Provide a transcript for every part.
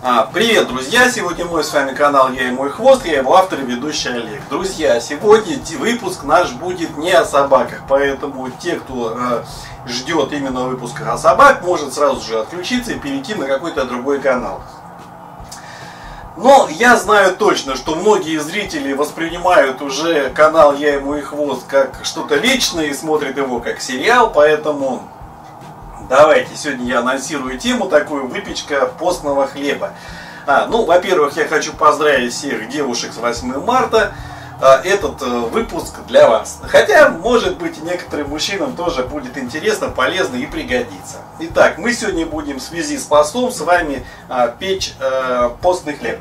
Привет, друзья! Сегодня мой с вами канал «Я и мой хвост», я его автор и ведущий Олег. Друзья, сегодня выпуск наш будет не о собаках, поэтому те, кто ждет именно выпуска о собак, может сразу же отключиться и перейти на какой-то другой канал. Но я знаю точно, что многие зрители воспринимают уже канал «Я и мой хвост» как что-то личное и смотрят его как сериал, поэтому давайте, сегодня я анонсирую тему такую: выпечка постного хлеба. Во-первых, я хочу поздравить всех девушек с 8 марта. Этот выпуск для вас. Хотя, может быть, и некоторым мужчинам тоже будет интересно, полезно и пригодится. Итак, мы сегодня будем в связи с постом с вами печь постный хлеб.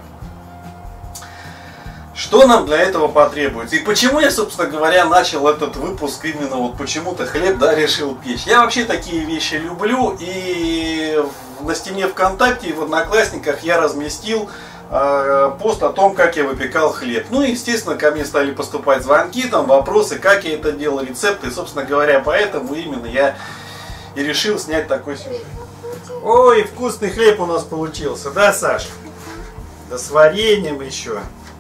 Что нам для этого потребуется? И почему я, собственно говоря, начал этот выпуск именно вот почему-то хлеб, решил печь. Я вообще такие вещи люблю, и на стене ВКонтакте и в Одноклассниках я разместил пост о том, как я выпекал хлеб. Ну и, естественно, ко мне стали поступать звонки, вопросы, как я это делал, рецепты. И, собственно говоря, поэтому именно я и решил снять такой сюжет. Ой, вкусный хлеб у нас получился, да, Саша? Да с вареньем еще.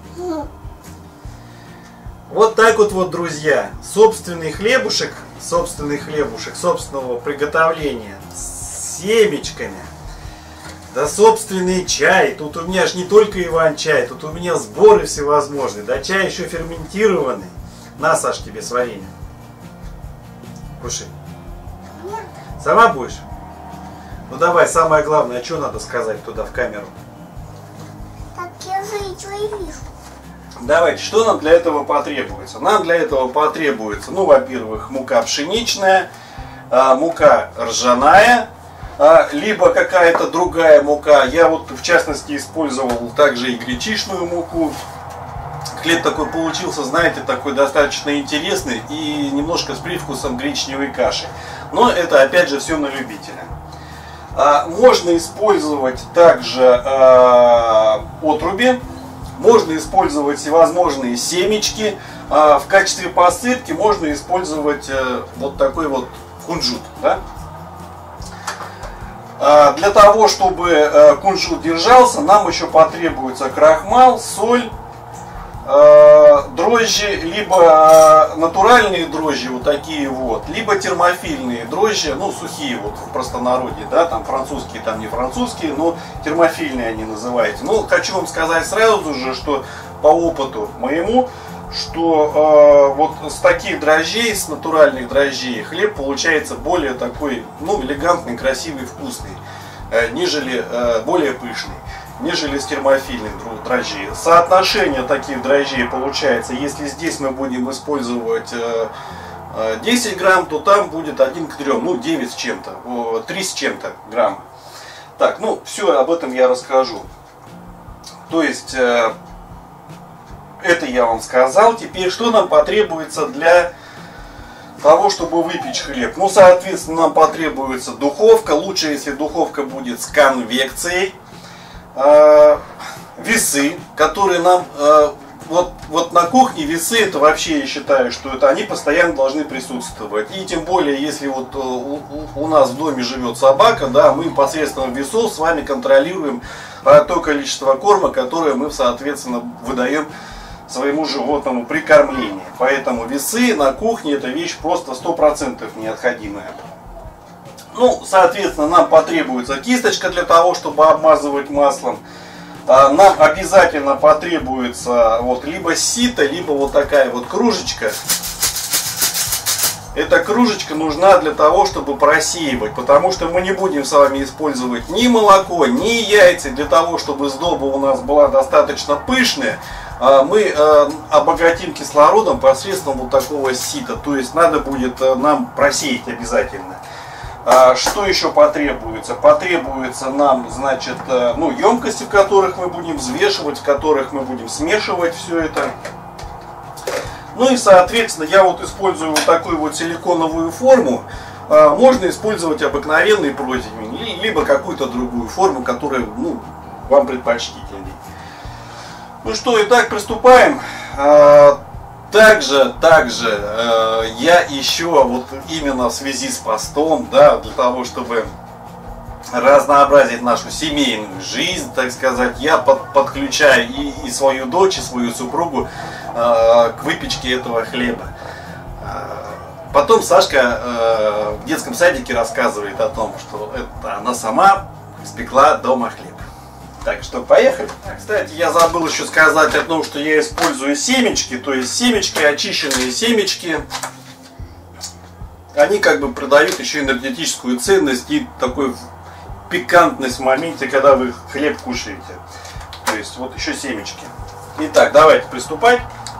Вот так вот, друзья, собственный хлебушек собственного приготовления, с семечками, да собственный чай. Тут у меня ж не только Иван-чай, тут у меня сборы всевозможные, да чай еще ферментированный. На, Саш, тебе с вареньем. Кушай. Сама будешь? Ну давай, самое главное, что надо сказать туда в камеру? Так я же ничего и вижу. Давайте, что нам для этого потребуется? Нам для этого потребуется, во-первых, мука пшеничная, мука ржаная, либо какая-то другая мука. Я вот в частности использовал также и гречишную муку. Хлеб такой получился, знаете, такой достаточно интересный и немножко с привкусом гречневой каши. Но это опять же все на любителя. Можно использовать также отруби. Можно использовать всевозможные семечки. В качестве посыпки можно использовать вот такой вот кунжут. Да? Для того, чтобы кунжут держался, нам еще потребуется крахмал, соль, дрожжи, либо натуральные дрожжи, вот такие вот, либо термофильные дрожжи, сухие вот в простонародье, да, там французские, там не французские, но термофильные они называются. Хочу вам сказать сразу же, что по опыту моему, что вот с таких дрожжей, с натуральных дрожжей, хлеб получается более такой, элегантный, красивый, вкусный, нежели более пышный, нежели с термофильных дрожжей. Соотношение таких дрожжей получается, если здесь мы будем использовать 10 грамм, то там будет 1 к 3, 9 с чем-то, 3 с чем-то грамма. Так, все об этом я расскажу. То есть, это я вам сказал. Теперь, что нам потребуется для того, чтобы выпечь хлеб? Соответственно, нам потребуется духовка. Лучше, если духовка будет с конвекцией. Весы, которые нам вот на кухне весы, это вообще, я считаю, что это они постоянно должны присутствовать. И тем более, если вот у нас в доме живет собака, мы посредством весов с вами контролируем то количество корма, которое мы, соответственно, выдаем своему животному при кормлении. Поэтому весы на кухне — это вещь просто 100% необходимая. Соответственно, нам потребуется кисточка для того, чтобы обмазывать маслом. Нам обязательно потребуется либо сито, либо вот такая вот кружечка. Эта кружечка нужна для того, чтобы просеивать, потому что мы не будем с вами использовать ни молоко, ни яйца. Для того, чтобы сдоба у нас была достаточно пышная, мы обогатим кислородом посредством вот такого сита. То есть надо будет нам просеять обязательно. Что еще потребуется? Потребуется нам, емкости, в которых мы будем взвешивать, в которых мы будем смешивать все это. И, соответственно, я использую вот такую вот силиконовую форму. Можно использовать обыкновенный противень, либо какую-то другую форму, которая, вам предпочтительней. Итак, приступаем. Также я еще именно в связи с постом, для того, чтобы разнообразить нашу семейную жизнь, так сказать, я подключаю и свою дочь, и свою супругу к выпечке этого хлеба. Потом Сашка в детском садике рассказывает о том, что это она сама испекла дома хлеб. Так что поехали. Кстати, я забыл еще сказать о том, что я использую семечки, то есть семечки, очищенные семечки. Они как бы придают еще энергетическую ценность и такой пикантность в моменте, когда вы хлеб кушаете. То есть вот еще семечки. Итак, давайте приступать.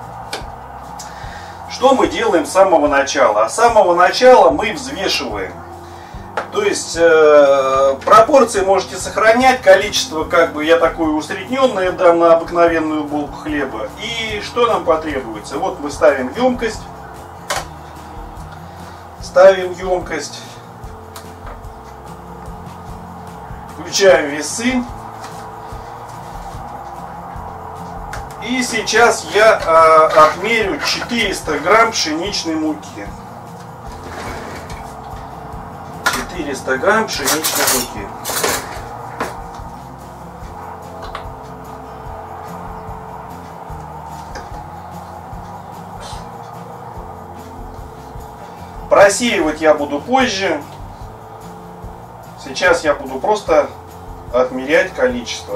Что мы делаем с самого начала? А с самого начала мы взвешиваем. То есть пропорции можете сохранять, количество как бы я такое усредненное дам на обыкновенную булку хлеба. И что нам потребуется? Вот мы ставим емкость. Включаем весы. И сейчас я отмерю 400 грамм пшеничной муки. 400 грамм пшеничной муки. Просеивать я буду позже. Сейчас я буду просто отмерять количество.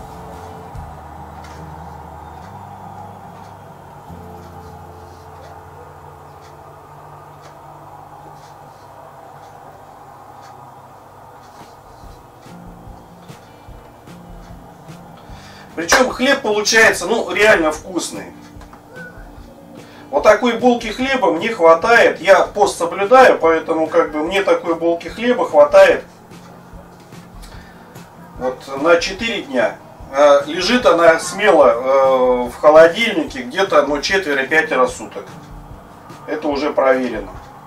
Причем хлеб получается, ну, реально вкусный. Вот такой булки хлеба мне хватает. Я пост соблюдаю, поэтому как бы мне такой булки хлеба хватает вот на 4 дня. Лежит она смело в холодильнике где-то, ну, 4-5 суток. Это уже проверено.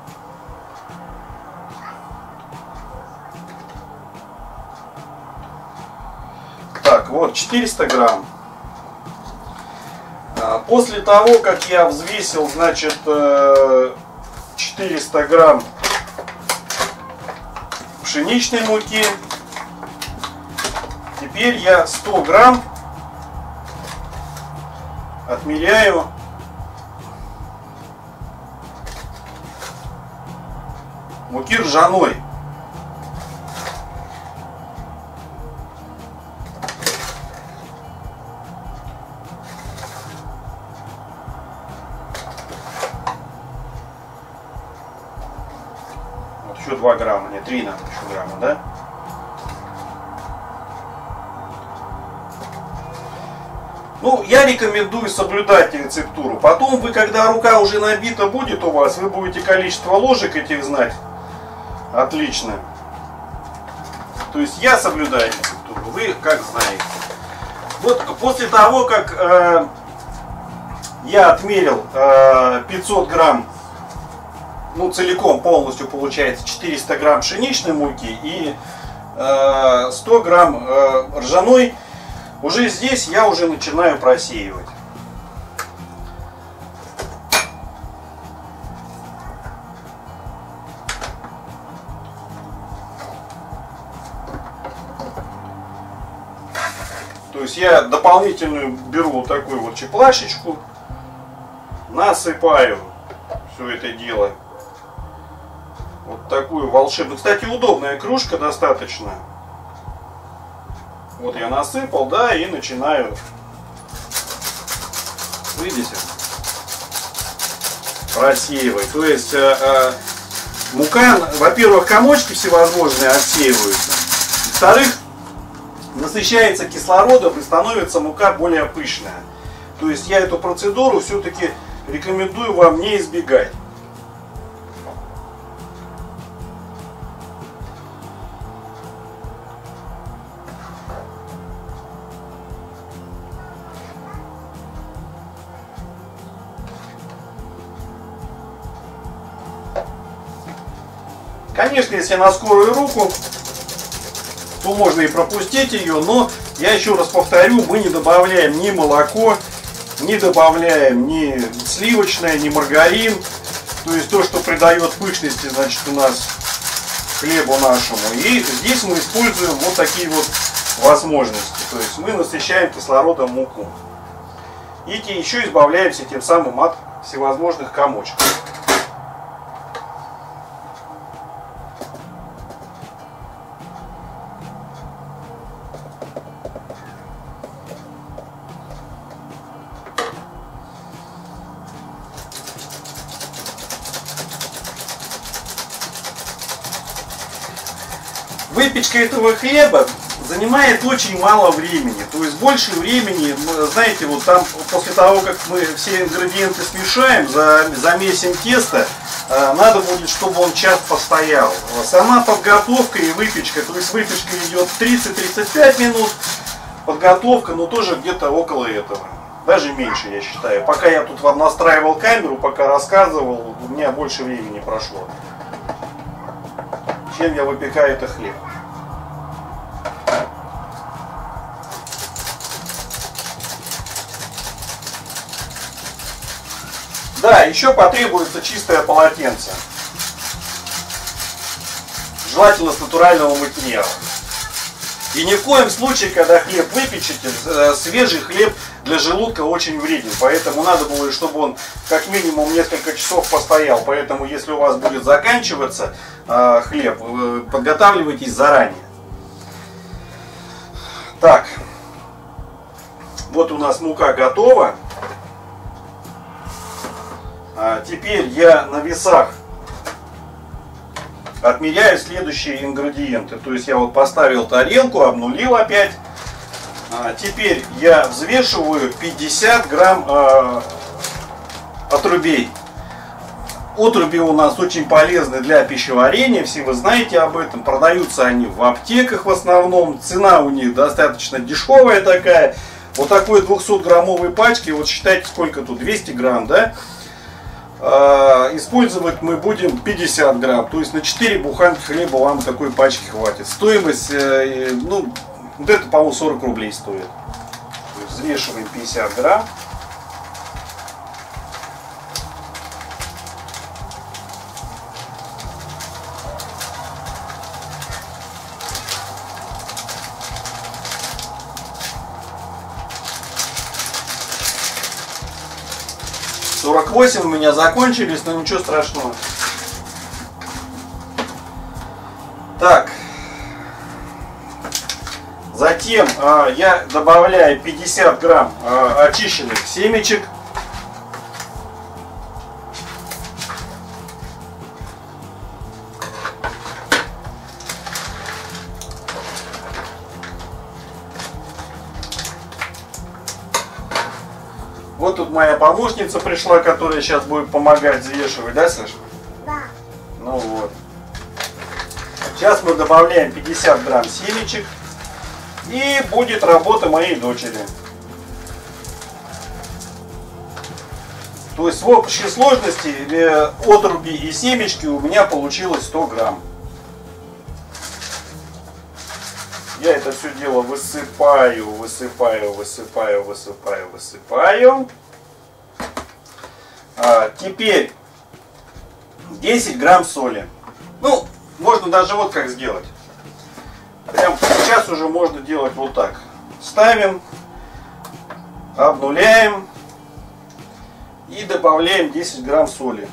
Так, вот 400 грамм. После того, как я взвесил, значит, 400 грамм пшеничной муки, теперь я 100 грамм отмеряю муки ржаной. Еще 2 грамма, не 3 надо еще грамма, да? Ну, я рекомендую соблюдать рецептуру. Потом вы, когда рука уже набита будет у вас, вы будете количество ложек этих знать. Отлично. То есть я соблюдаю рецептуру, вы как знаете. Вот после того, как я отмерил 500 грамм, ну, целиком полностью получается 400 грамм пшеничной муки и 100 грамм ржаной, уже здесь я уже начинаю просеивать. То есть я дополнительную беру вот такую вот чеплашечку, насыпаю все это дело. Вот такую волшебную. Кстати, удобная кружка достаточно. Вот я насыпал, да, и начинаю. Видите? Просеивать. То есть мука, во-первых, комочки всевозможные отсеиваются. Во-вторых, насыщается кислородом и становится мука более пышная. То есть я эту процедуру все-таки рекомендую вам не избегать. Конечно, если на скорую руку, то можно и пропустить ее, но я еще раз повторю, мы не добавляем ни молоко, не добавляем ни сливочное, ни маргарин. То есть то, что придает пышности, значит, у нас хлебу нашему. И здесь мы используем вот такие вот возможности. То есть мы насыщаем кислородом муку. И еще избавляемся тем самым от всевозможных комочков. Выпечка этого хлеба занимает очень мало времени. То есть больше времени, знаете, вот там после того, как мы все ингредиенты смешаем, замесим тесто, надо будет, чтобы он час постоял. Сама подготовка и выпечка, то есть выпечка идет 30-35 минут, подготовка, но тоже где-то около этого. Даже меньше, я считаю. Пока я тут вам настраивал камеру, пока рассказывал, у меня больше времени прошло, чем я выпекаю это хлеб. Да, еще потребуется чистое полотенце. Желательно с натурального материала. И ни в коем случае, когда хлеб выпечете, свежий хлеб для желудка очень вреден. Поэтому надо было, чтобы он как минимум несколько часов постоял. Поэтому, если у вас будет заканчиваться хлеб, подготавливайтесь заранее. Так, вот у нас мука готова. Теперь я на весах отмеряю следующие ингредиенты. То есть я вот поставил тарелку, обнулил опять. Теперь я взвешиваю 50 грамм отрубей. Отруби у нас очень полезны для пищеварения, все вы знаете об этом. Продаются они в аптеках в основном. Цена у них достаточно дешевая такая. Вот такой 200-граммовой пачки, вот считайте, сколько тут, 200 грамм, да? Использовать мы будем 50 грамм, то есть на 4 буханки хлеба вам такой пачки хватит. Стоимость, ну, вот это, по-моему, 40 рублей стоит. Взвешиваем 50 грамм. $48 у меня закончились, но ничего страшного. Так. Затем я добавляю 50 грамм очищенных семечек. Вот тут моя помощница пришла, которая сейчас будет помогать взвешивать, да, Саша? Да. Ну вот. Сейчас мы добавляем 50 грамм семечек. И будет работа моей дочери. То есть в общей сложности отруби и семечки у меня получилось 100 грамм. Я это все дело высыпаю. Теперь 10 грамм соли. Ну, можно даже вот как сделать. Прям сейчас уже можно делать вот так. Ставим, обнуляем и добавляем 10 грамм соли.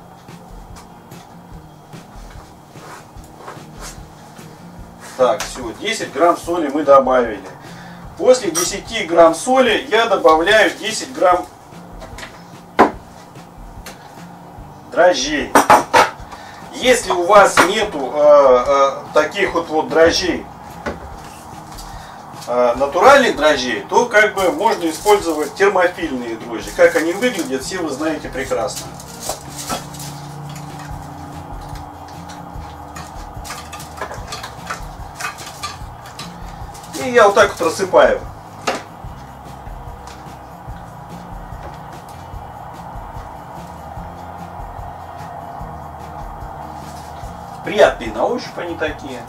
Так, все, 10 грамм соли мы добавили. После 10 грамм соли я добавляю 10 грамм дрожжей. Если у вас нету таких вот дрожжей, натуральных дрожжей, то как бы можно использовать термофильные дрожжи. Как они выглядят, все вы знаете прекрасно. И я вот так вот рассыпаю. Приятные на ощупь они такие.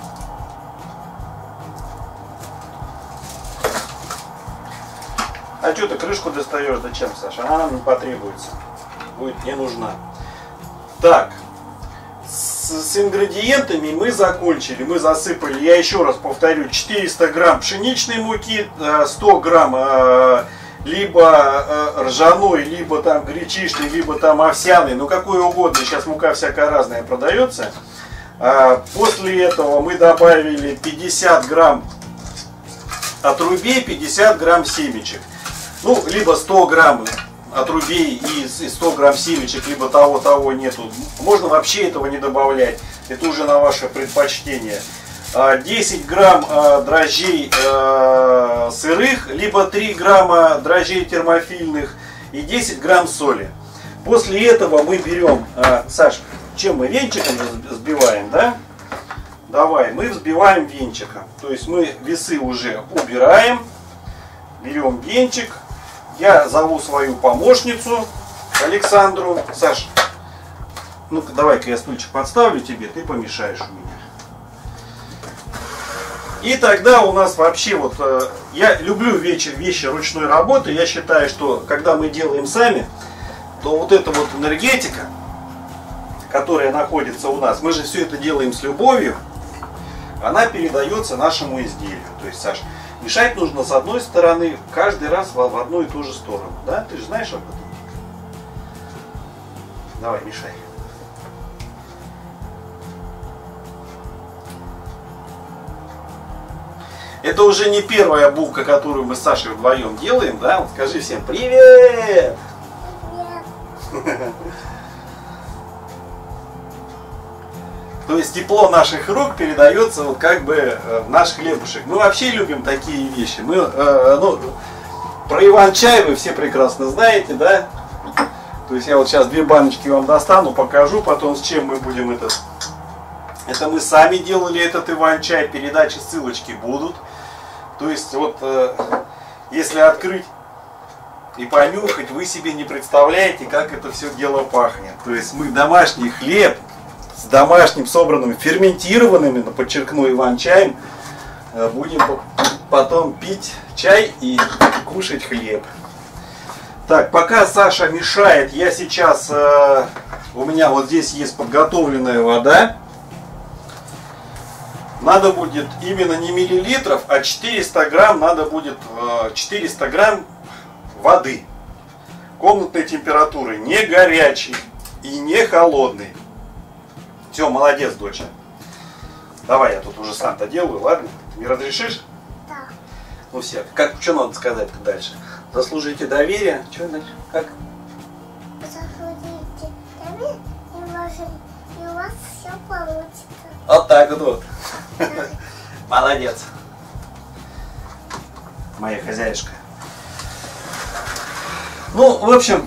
А что ты крышку достаешь? Зачем, Саша? Она нам не потребуется. Будет не нужна. Так. с ингредиентами мы закончили. Мы засыпали, я еще раз повторю, 400 грамм пшеничной муки, 100 грамм либо ржаной, либо там гречишной, либо там овсяной, ну какой угодно, сейчас мука всякая разная продается. После этого мы добавили 50 грамм отрубей, 50 грамм семечек. Ну, либо 100 грамм отрубей и 100 грамм семечек, либо того нету. Можно вообще этого не добавлять, это уже на ваше предпочтение. 10 грамм дрожжей сырых, либо 3 грамма дрожжей термофильных и 10 грамм соли. После этого мы берем, Саш, чем мы венчиком взбиваем, да? Давай, мы взбиваем венчиком. То есть мы весы уже убираем, берем венчик. Я зову свою помощницу Александру. Саш, ну-ка давай-ка я стульчик подставлю тебе, ты помешаешь у меня. И тогда у нас вообще вот, я люблю вещи ручной работы. Я считаю, что когда мы делаем сами, то вот эта вот энергетика, которая находится у нас, мы же все это делаем с любовью, она передается нашему изделию. То есть, Саш, мешать нужно с одной стороны каждый раз в одну и ту же сторону. Да? Ты же знаешь об этом? Давай, мешай. Это уже не первая булка, которую мы с Сашей вдвоем делаем, да? Вот скажи всем привет! Привет! То есть тепло наших рук передается вот как бы в наш хлебушек. Мы вообще любим такие вещи. Мы, ну, про иван-чай вы все прекрасно знаете, да? То есть я вот сейчас 2 баночки вам достану, покажу потом, с чем мы будем это. Это мы сами делали этот иван-чай, передачи, ссылочки будут. То есть вот, если открыть и понюхать, вы себе не представляете, как это все дело пахнет. То есть мы домашний хлеб с домашним собранным ферментированным, подчеркну, иван-чаем, будем потом пить чай и кушать хлеб. Так, пока Саша мешает, я сейчас, у меня вот здесь есть подготовленная вода. Надо будет именно не миллилитров, а 400 грамм, надо будет 400 грамм воды комнатной температуры, не горячей и не холодной. Все, молодец, доча. Давай, я тут уже сам-то делаю, ладно? Не разрешишь? Да. Ну все, что надо сказать-то дальше? Заслужите доверие. Что дальше? Как? Заслужите доверие, и у вас все получится. Вот так вот. Молодец. Моя хозяюшка. Ну, в общем,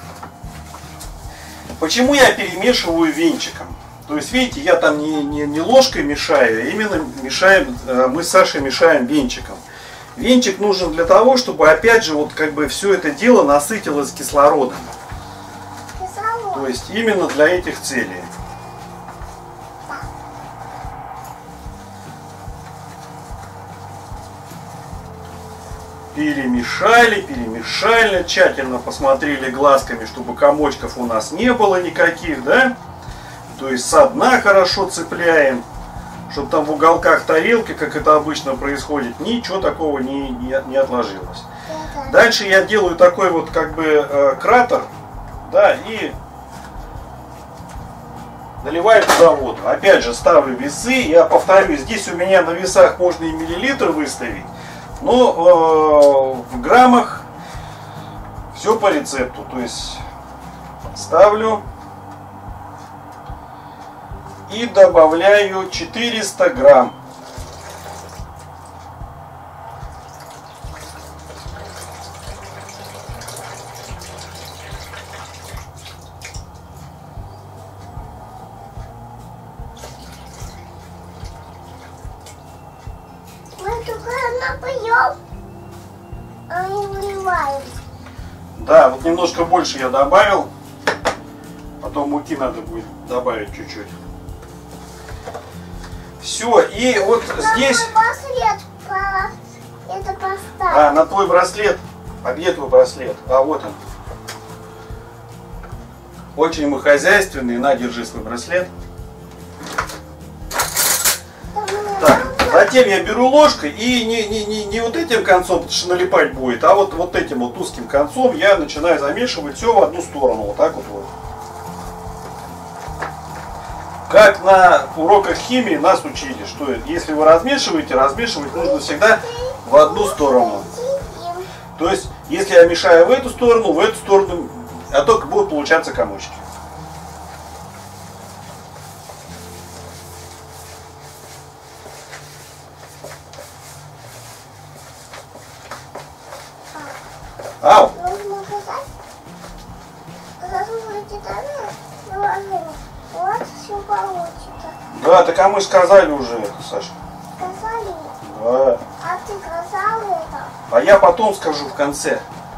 почему я перемешиваю венчиком? То есть, видите, я там не ложкой мешаю, а именно мешаем, мы с Сашей мешаем венчиком. Венчик нужен для того, чтобы, опять же, вот как бы все это дело насытилось кислородом. Кислород. То есть, именно для этих целей. Перемешали, тщательно посмотрели глазками, чтобы комочков у нас не было никаких, да? То есть со дна хорошо цепляем, чтобы там в уголках тарелки, как это обычно происходит, ничего такого не отложилось. Дальше я делаю такой вот как бы кратер, да, и наливаю туда воду. Опять же ставлю весы, я повторю, здесь у меня на весах можно и миллилитр выставить. Но в граммах все по рецепту. То есть ставлю и добавляю 400 грамм. Да, вот немножко больше я добавил. Потом муки надо будет добавить чуть-чуть. Все, и вот здесь... Это поставь. А, на твой браслет. А где твой браслет? А, вот он. Очень мы хозяйственные. На, держи свой браслет. Затем я беру ложкой и не вот этим концом, потому что налипать будет, а вот этим вот узким концом я начинаю замешивать все в одну сторону. Вот так вот. Как на уроках химии нас учили, что если вы размешиваете, размешивать нужно всегда в одну сторону. То есть, если я мешаю в эту сторону, а только будут получаться комочки. Ау! Вот все получится. Да, так а мы сказали уже это, Саша. Сказали? Да. А ты сказал это? А я потом скажу в конце.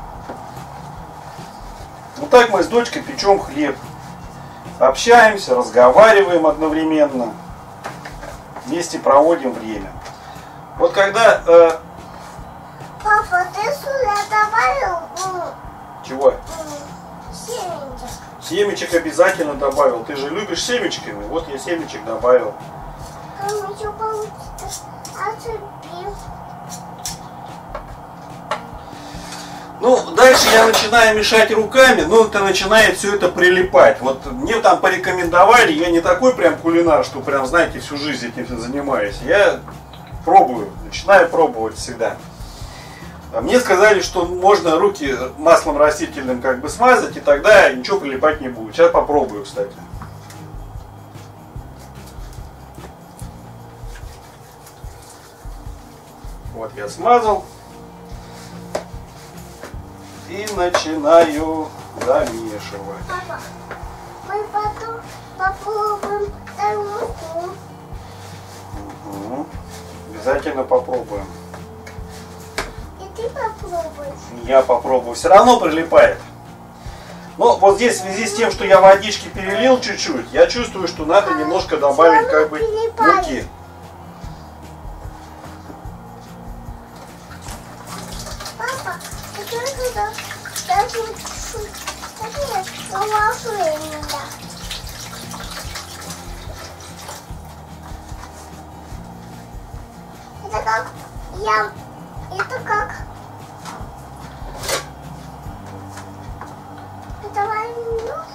Вот так мы с дочкой печем хлеб. Общаемся, разговариваем одновременно. Вместе проводим время. Вот когда... Папа, ты сюда добавил Чего? семечек? Семечек обязательно добавил. Ты же любишь семечками. Вот я семечек добавил. А ничего получится. Отцепил. Ну, дальше я начинаю мешать руками, но это начинает все это прилипать. Вот мне там порекомендовали, я не такой прям кулинар, что прям, знаете, всю жизнь этим занимаюсь. Я пробую, начинаю пробовать всегда. А мне сказали, что можно руки маслом растительным как бы смазать, и тогда ничего прилипать не будет. Сейчас попробую, кстати. Вот я смазал. И начинаю замешивать. Папа, мы потом попробуем тарелку. Угу. Обязательно попробуем. И ты попробуешь. Я попробую. Все равно прилипает. Но вот здесь в связи с тем, что я водички перелил чуть-чуть, я чувствую, что надо немножко добавить как бы муки. Папа, ты туда даже чуть-чуть. Это как я... Это как... Давай нож.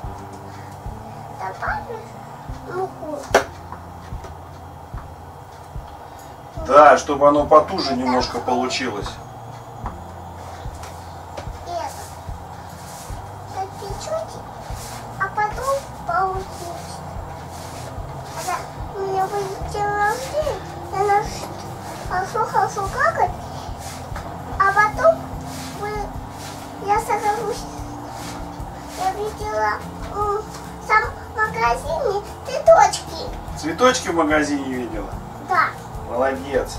Добавишь муку. Да, чтобы оно потуже немножко получилось. Запечете, а потом получите. Это у меня будет день рождения, я хорошо какать, а потом я сажусь. Я видела сам в магазине цветочки. Цветочки в магазине видела? Да. Молодец.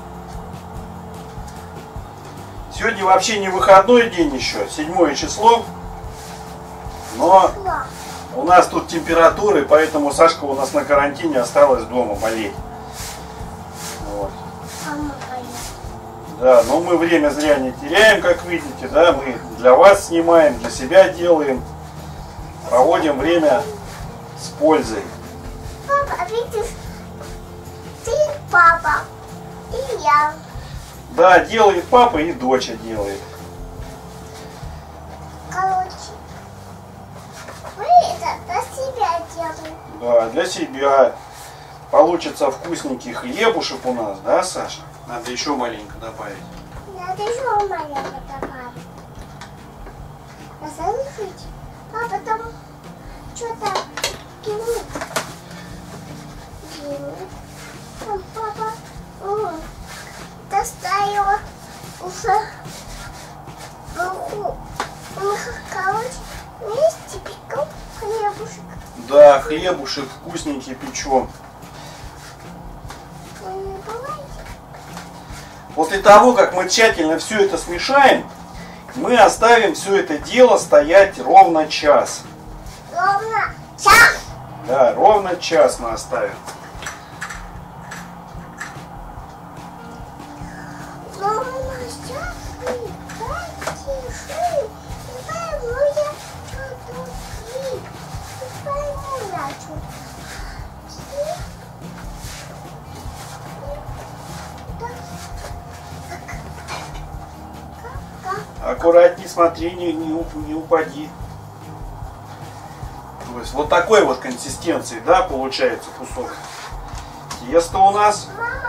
Сегодня вообще не выходной день еще, 7 число. Но Да. у нас тут температуры, поэтому Сашка у нас на карантине осталась дома болеть. Вот. Мама поет. Да, но мы время зря не теряем, как видите, да, мы для вас снимаем, для себя делаем, проводим время с пользой. Папа, видишь, ты папа и я. Да, делает папа и доча делает. Короче, мы это для себя делаем. Да, для себя. Получится вкусненький хлебушек у нас, да, Саша? Надо еще маленько добавить. Надо еще маленько добавить. Слушайте, папа там что-то кинет. Там папа достает уже муку. Короче, вместе пекем хлебушек. Да, хлебушек вкусненький печем. Вы не бываете? После того, как мы тщательно все это смешаем, мы оставим все это дело стоять ровно час. Ровно час. Да, ровно час мы оставим. Ровно час. Тише. Не пойму я, что тут есть. Не пойму я, что тут есть. аккуратней, смотри, не упади. То есть вот такой вот консистенции, да, получается кусок. Тесто у нас.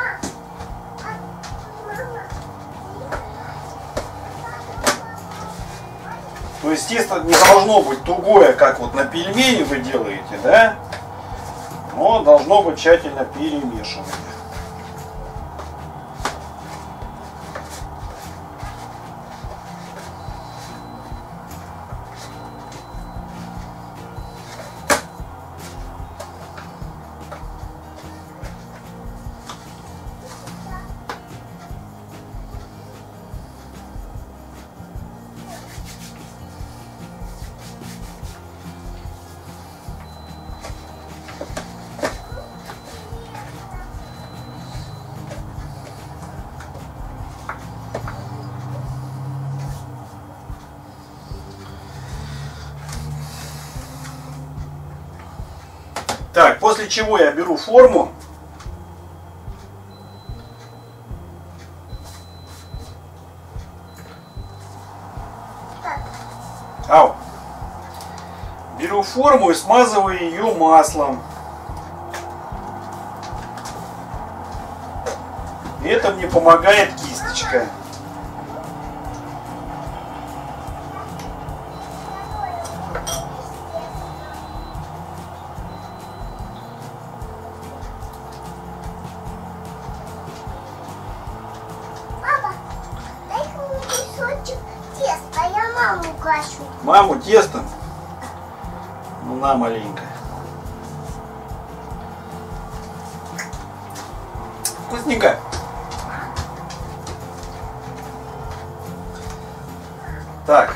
То есть тесто не должно быть тугое, как вот на пельмени вы делаете, да? Но должно быть тщательно перемешано. Так, после чего я беру форму. Беру форму и смазываю ее маслом. И это мне помогает кисточка. Маму тестом? Ну на, маленькая. Вкусненько. Так.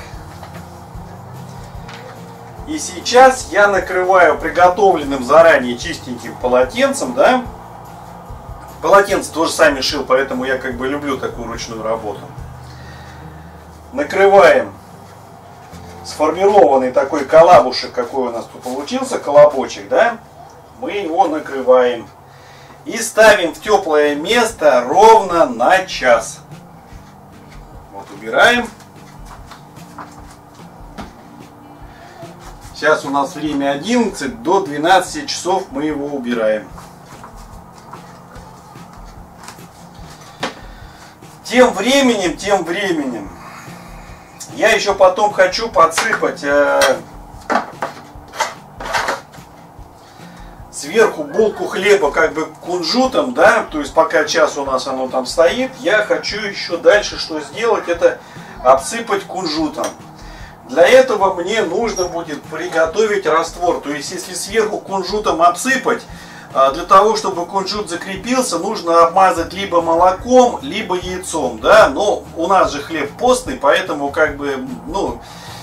И сейчас я накрываю приготовленным заранее чистеньким полотенцем, да? Полотенце тоже сами шил, поэтому я как бы люблю такую ручную работу. Накрываем сформированный такой колобушек, какой у нас тут получился, колобочек, да, мы его накрываем и ставим в теплое место ровно на час. Вот убираем. Сейчас у нас время 11, до 12 часов мы его убираем. Тем временем, я еще потом хочу подсыпать сверху булку хлеба как бы кунжутом, да, то есть пока час у нас оно там стоит, я хочу еще дальше что сделать, это обсыпать кунжутом. Для этого мне нужно будет приготовить раствор, то есть если сверху кунжутом обсыпать, для того, чтобы кунжут закрепился, нужно обмазать либо молоком, либо яйцом, да, но у нас же хлеб постный, поэтому как бы, ну,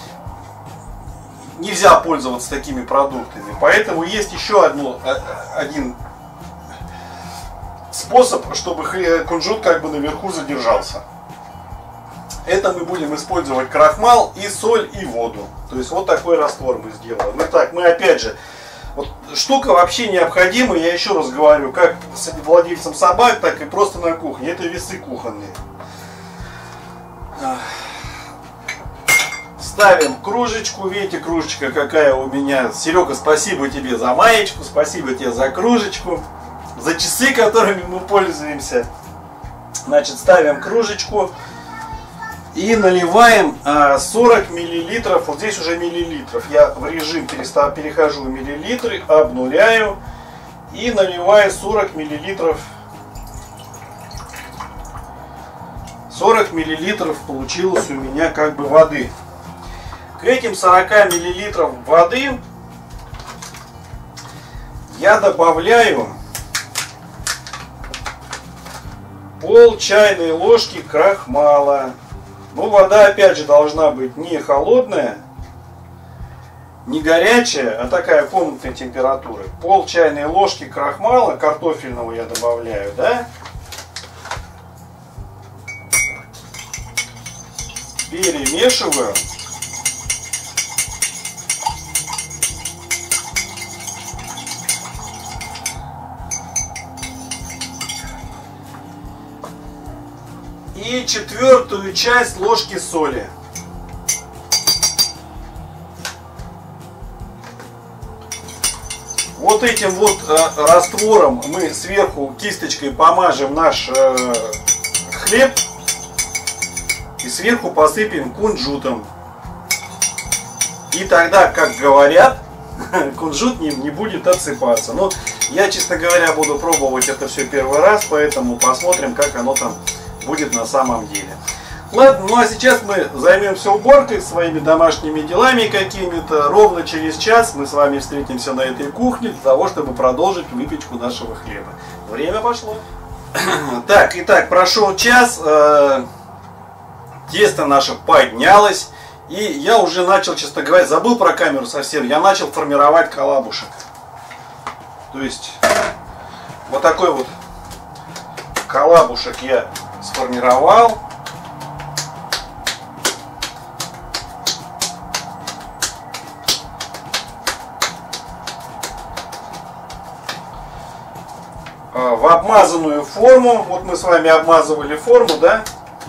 нельзя пользоваться такими продуктами, поэтому есть еще один способ, чтобы кунжут как бы наверху задержался. Это мы будем использовать крахмал и соль и воду, то есть вот такой раствор мы сделаем. Итак, мы опять же, вот штука вообще необходима, я еще раз говорю, как с владельцем собак, так и просто на кухне. Это весы кухонные. Ставим кружечку. Видите, кружечка какая у меня. Серега, спасибо тебе за маечку, спасибо тебе за кружечку, за часы, которыми мы пользуемся. Значит, ставим кружечку. И наливаем 40 миллилитров, вот здесь уже миллилитров, я в режим перехожу в миллилитры, обнуляю и наливаю 40 миллилитров. 40 миллилитров получилось у меня как бы воды. К этим 40 миллилитров воды я добавляю пол чайной ложки крахмала. Ну, вода, опять же, должна быть не холодная, не горячая, а такая комнатной температуры. Пол чайной ложки крахмала картофельного я добавляю, да? Перемешиваю. И четвертую часть ложки соли. вот этим вот раствором мы сверху кисточкой помажем наш хлеб и сверху посыпем кунжутом. И тогда, как говорят, кунжут не будет отсыпаться. Но я, честно говоря, буду пробовать это все первый раз, поэтому посмотрим, как оно там будет на самом деле. Ладно, ну а сейчас мы займемся уборкой, своими домашними делами какими-то. Ровно через час мы с вами встретимся на этой кухне для того, чтобы продолжить выпечку нашего хлеба. Время пошло. Так, итак, прошел час, тесто наше поднялось, и я уже начал, честно говоря, забыл про камеру совсем, я начал формировать колобушек. То есть, вот такой вот колобушек я сформировал. В обмазанную форму. Вот мы с вами обмазывали форму, да?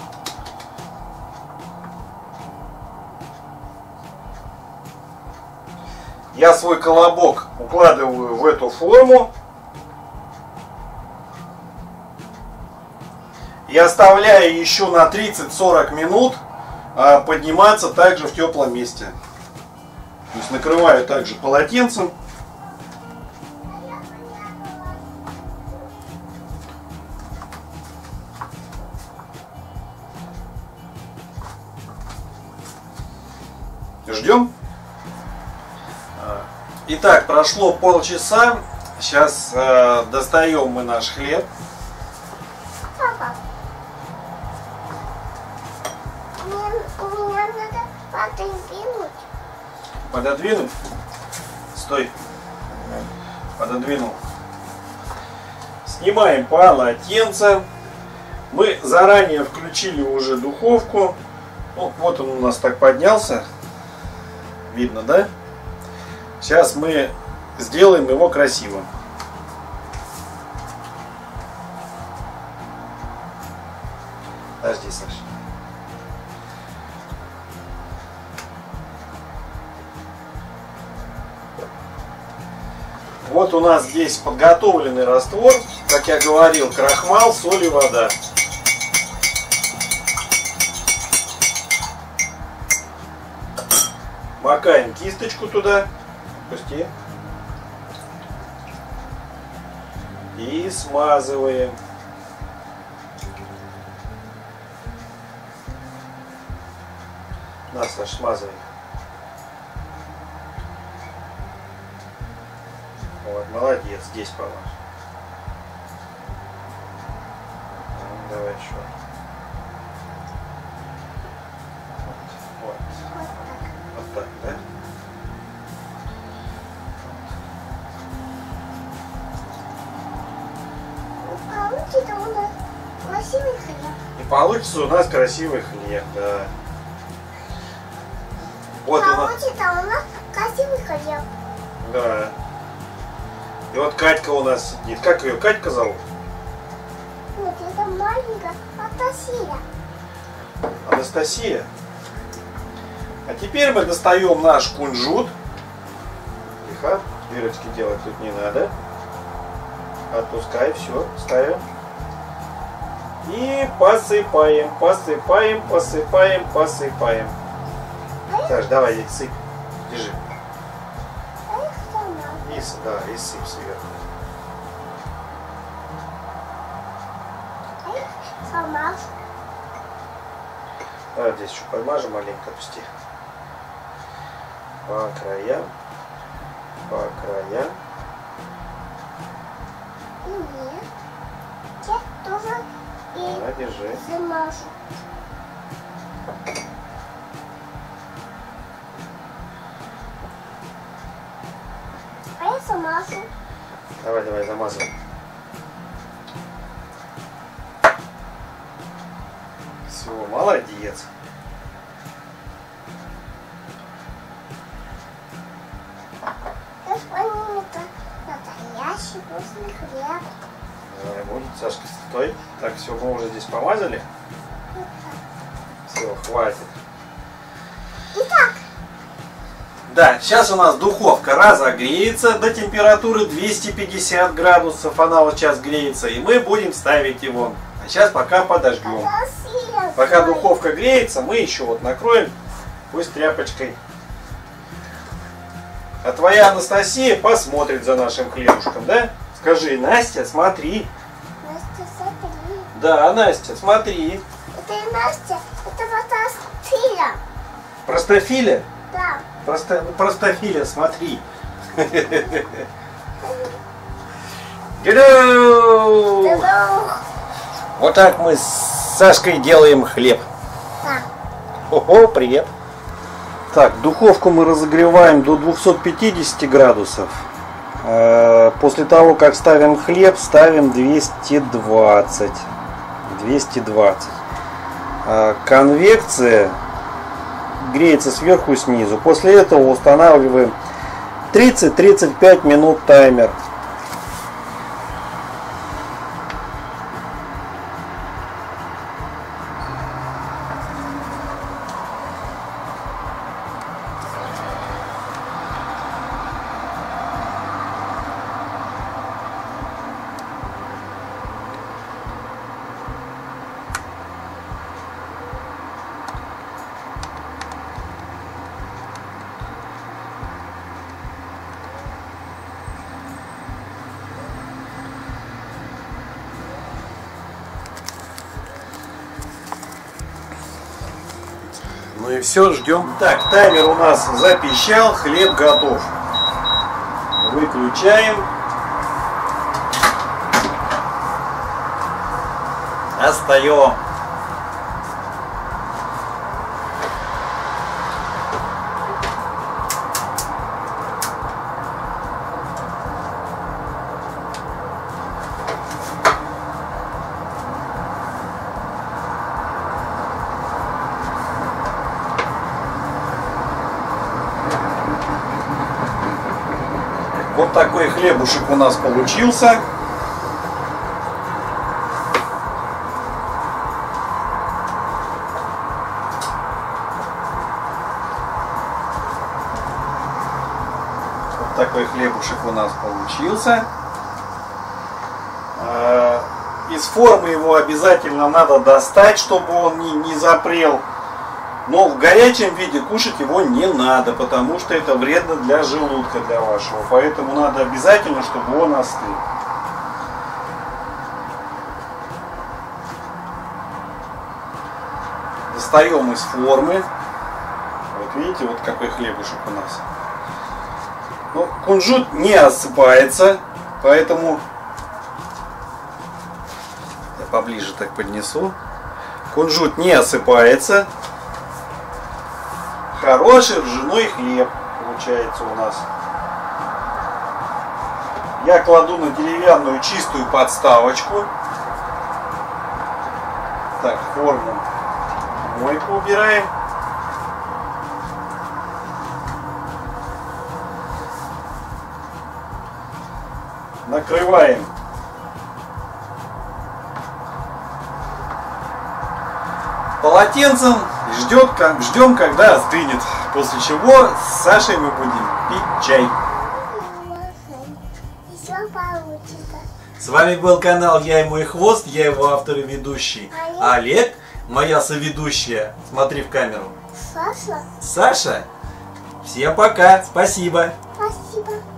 Я свой колобок укладываю в эту форму и оставляю еще на 30-40 минут подниматься также в теплом месте. То есть накрываю также полотенцем. Ждем. Итак, прошло полчаса. Сейчас достаем мы наш хлеб. Папа, мне надо пододвинуть. Пододвинуть? Стой. Пододвинул. Снимаем полотенце. Мы заранее включили уже духовку. Ну, вот он у нас так поднялся. Видно, да? Сейчас мы сделаем его красиво. Подожди, Саша. Вот у нас здесь подготовленный раствор. Как я говорил, крахмал, соль и вода. Макаем кисточку туда. Пусти. И смазываем. На, Саш, смазывай. Вот, молодец, здесь помажь. Ну, давай еще. Вот. Вот так, да? Получится у нас красивый хлеб. И получится у нас красивый хлеб, да. Вот Получится у нас красивый хлеб. Да. И вот Катька у нас сидит. Как ее? Катька зовут? Нет, это маленькая Анастасия. Анастасия. А теперь мы достаем наш кунжут. Тихо. Дырочки делать тут не надо. Отпускай, все, ставим. И посыпаем, посыпаем, посыпаем, посыпаем. Саш, давай здесь сыпь. Держи. Да, и сыпь сверху. Сама. Давай здесь еще подмажем маленько, опусти. По краям. По краям. И мне. Я тоже и Да, держи. замажу. А я замажу. Давай, давай, замазывай. Все, молодец. Это настоящий вкусный хлеб. Давай, будет, Сашка, стой. Так, все, мы уже здесь помазали. Все, хватит. Итак, Да, сейчас у нас духовка разогреется до температуры 250 градусов. Она вот сейчас греется, и мы будем ставить его. А сейчас пока подождем. Пока духовка греется, мы еще вот накроем, пусть тряпочкой. А твоя Анастасия посмотрит за нашим хлебушком, да? Скажи, Настя, смотри. Настя, смотри. Да, Настя, смотри. Это не Настя, это Простофиля. Простофиля? Да. Простофиля, смотри. Вот так мы с Сашкой делаем хлеб. Да. Ого, привет. Так, духовку мы разогреваем до 250 градусов. После того, как ставим хлеб, ставим 220. 220. Конвекция греется сверху и снизу. После этого устанавливаем 30-35 минут таймер. Ну и все, ждем. Так, таймер у нас запищал, хлеб готов. Выключаем. Остаем. Вот такой хлебушек у нас получился. Вот такой хлебушек у нас получился. Из формы его обязательно надо достать, чтобы он не запрел. Но в горячем виде кушать его не надо, потому что это вредно для желудка, для вашего. Поэтому надо обязательно, чтобы он остыл. Достаем из формы. Вот видите, вот какой хлебушек у нас. Ну, кунжут не осыпается, поэтому я поближе так поднесу. Кунжут не осыпается. Хороший ржаной хлеб получается у нас. Я кладу на деревянную чистую подставочку. Так, форму мойку убираем. Накрываем полотенцем. Ждем, когда остынет. После чего с Сашей мы будем пить чай. Еще получится. С вами был канал Я и мой хвост. Я его автор и ведущий Олег. Моя соведущая. Смотри в камеру. Саша. Саша. Всем пока. Спасибо. Спасибо.